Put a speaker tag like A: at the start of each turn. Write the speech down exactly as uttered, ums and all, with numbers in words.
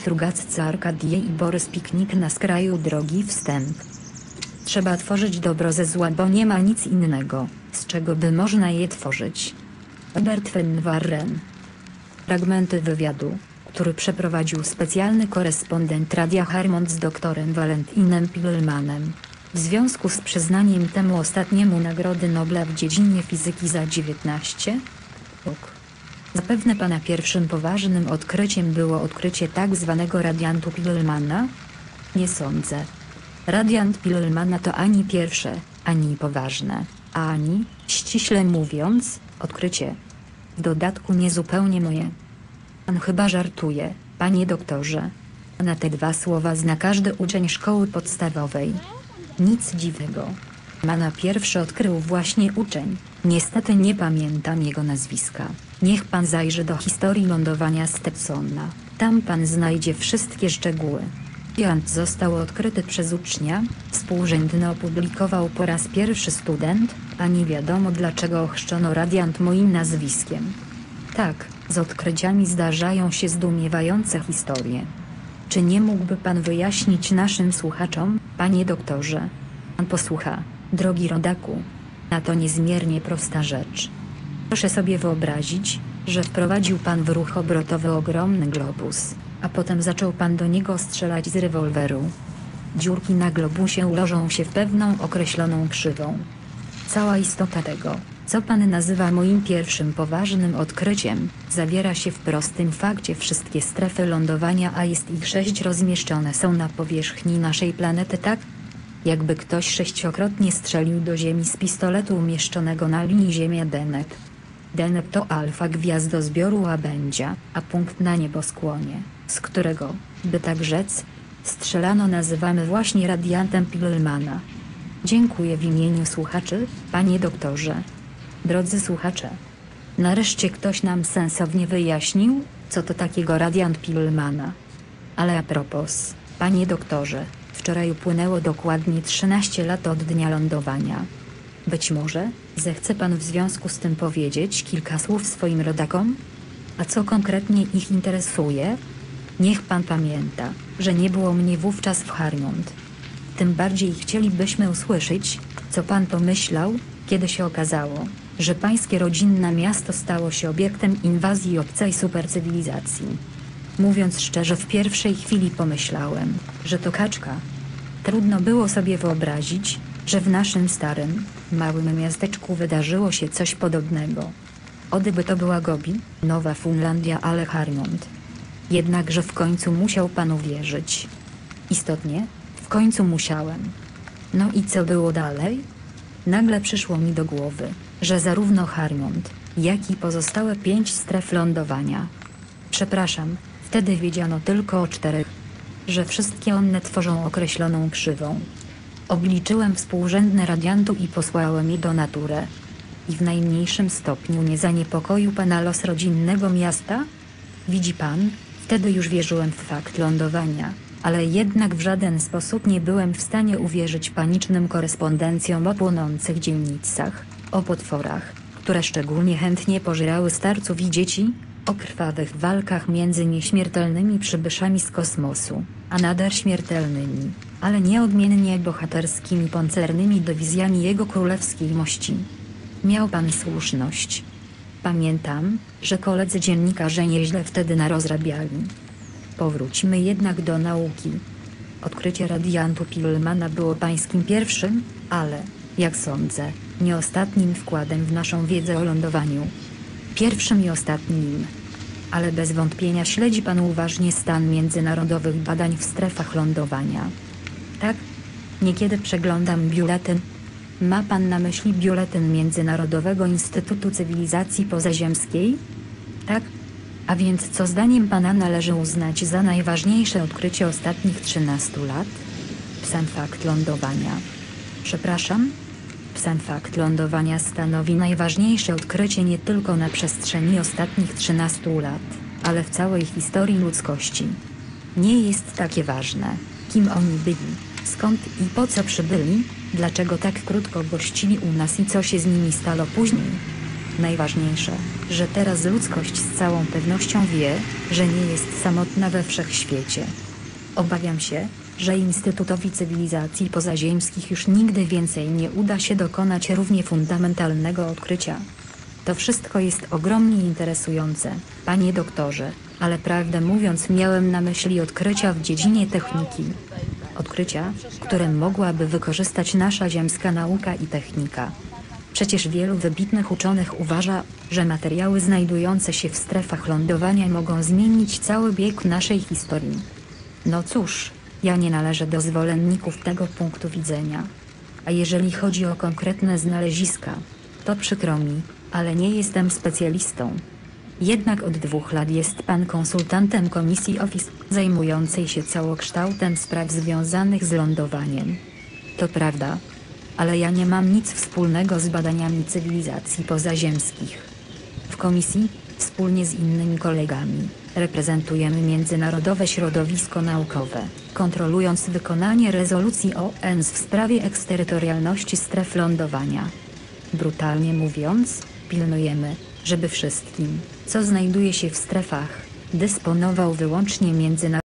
A: Strugaccy Arkadię i Borys Piknik na skraju drogi wstęp. Trzeba tworzyć dobro ze zła, bo nie ma nic innego, z czego by można je tworzyć. Robert van Warren. Fragmenty wywiadu, który przeprowadził specjalny korespondent Radia Harmond z doktorem Valentinem Pilelmanem, w związku z przyznaniem temu ostatniemu Nagrody Nobla w dziedzinie fizyki za dziewiętnaście rok. Zapewne pana pierwszym poważnym odkryciem było odkrycie tak zwanego radiantu Pilelmana? Nie sądzę. Radiant Pilelmana to ani pierwsze, ani poważne, ani, ściśle mówiąc, odkrycie. W dodatku niezupełnie moje. Pan chyba żartuje, panie doktorze. Na te dwa słowa zna każdy uczeń szkoły podstawowej. Nic dziwnego. Mana pierwszy odkrył właśnie uczeń. Niestety nie pamiętam jego nazwiska. Niech pan zajrzy do historii lądowania Stetsona. Tam pan znajdzie wszystkie szczegóły. Radiant został odkryty przez ucznia, współrzędny opublikował po raz pierwszy student, a nie wiadomo dlaczego ochrzczono radiant moim nazwiskiem. Tak, z odkryciami zdarzają się zdumiewające historie. Czy nie mógłby pan wyjaśnić naszym słuchaczom, panie doktorze? Pan posłucha, drogi rodaku. Na to niezmiernie prosta rzecz. Proszę sobie wyobrazić, że wprowadził pan w ruch obrotowy ogromny globus, a potem zaczął pan do niego strzelać z rewolweru. Dziurki na globusie ułożą się w pewną określoną krzywą. Cała istota tego, co pan nazywa moim pierwszym poważnym odkryciem, zawiera się w prostym fakcie: wszystkie strefy lądowania, a jest ich sześć, rozmieszczone są na powierzchni naszej planety tak, jakby ktoś sześciokrotnie strzelił do Ziemi z pistoletu umieszczonego na linii Ziemia-Deneb. Deneb to alfa gwiazdozbioru łabędzia, a punkt na nieboskłonie, z którego, by tak rzec, strzelano, nazywamy właśnie radiantem Pilelmana. Dziękuję w imieniu słuchaczy, panie doktorze. Drodzy słuchacze, nareszcie ktoś nam sensownie wyjaśnił, co to takiego radiant Pilelmana. Ale a propos, panie doktorze, wczoraj upłynęło dokładnie trzynaście lat od dnia lądowania. Być może zechce pan w związku z tym powiedzieć kilka słów swoim rodakom? A co konkretnie ich interesuje? Niech pan pamięta, że nie było mnie wówczas w Harmond. Tym bardziej chcielibyśmy usłyszeć, co pan pomyślał, kiedy się okazało, że pańskie rodzinne miasto stało się obiektem inwazji obcej supercywilizacji. Mówiąc szczerze, w pierwszej chwili pomyślałem, że to kaczka. Trudno było sobie wyobrazić, że w naszym starym, małym miasteczku wydarzyło się coś podobnego. Odyby to była Gobi, Nowa Funlandia, ale Harmond. Jednakże w końcu musiał pan uwierzyć. Istotnie, w końcu musiałem. No i co było dalej? Nagle przyszło mi do głowy, że zarówno Harmond, jak i pozostałe pięć stref lądowania. Przepraszam, wtedy wiedziano tylko o czterech. Że wszystkie one tworzą określoną krzywą. Obliczyłem współrzędne radiantu i posłałem je do natury. I w najmniejszym stopniu nie zaniepokoił pana los rodzinnego miasta? Widzi pan, wtedy już wierzyłem w fakt lądowania, ale jednak w żaden sposób nie byłem w stanie uwierzyć panicznym korespondencjom o płonących dzielnicach, o potworach, które szczególnie chętnie pożerały starców i dzieci, o krwawych walkach między nieśmiertelnymi przybyszami z kosmosu, a nader śmiertelnymi, ale nieodmiennie bohaterskimi pancernymi dywizjami jego królewskiej mości. Miał pan słuszność. Pamiętam, że koledzy dziennikarze nieźle wtedy narozrabiali. Powróćmy jednak do nauki. Odkrycie radiantu Pilelmana było pańskim pierwszym, ale, jak sądzę, nie ostatnim wkładem w naszą wiedzę o lądowaniu. Pierwszym i ostatnim. Ale bez wątpienia śledzi pan uważnie stan międzynarodowych badań w strefach lądowania. Tak? Niekiedy przeglądam biuletyn. Ma pan na myśli biuletyn Międzynarodowego Instytutu Cywilizacji Pozaziemskiej? Tak? A więc co zdaniem pana należy uznać za najważniejsze odkrycie ostatnich trzynastu lat? Sam fakt lądowania. Przepraszam? Sam fakt lądowania stanowi najważniejsze odkrycie nie tylko na przestrzeni ostatnich trzynastu lat, ale w całej historii ludzkości. Nie jest takie ważne, kim oni byli, skąd i po co przybyli, dlaczego tak krótko gościli u nas i co się z nimi stało później. Najważniejsze, że teraz ludzkość z całą pewnością wie, że nie jest samotna we wszechświecie. Obawiam się, że Instytutowi Cywilizacji Pozaziemskich już nigdy więcej nie uda się dokonać równie fundamentalnego odkrycia. To wszystko jest ogromnie interesujące, panie doktorze, ale prawdę mówiąc miałem na myśli odkrycia w dziedzinie techniki. Odkrycia, które mogłaby wykorzystać nasza ziemska nauka i technika. Przecież wielu wybitnych uczonych uważa, że materiały znajdujące się w strefach lądowania mogą zmienić cały bieg naszej historii. No cóż, ja nie należę do zwolenników tego punktu widzenia. A jeżeli chodzi o konkretne znaleziska, to przykro mi, ale nie jestem specjalistą. Jednak od dwóch lat jest pan konsultantem Komisji Office, zajmującej się całokształtem spraw związanych z lądowaniem. To prawda. Ale ja nie mam nic wspólnego z badaniami cywilizacji pozaziemskich. W komisji, wspólnie z innymi kolegami, reprezentujemy międzynarodowe środowisko naukowe, kontrolując wykonanie rezolucji O N w sprawie eksterytorialności stref lądowania. Brutalnie mówiąc, pilnujemy, żeby wszystkim, co znajduje się w strefach, dysponował wyłącznie międzynarodowy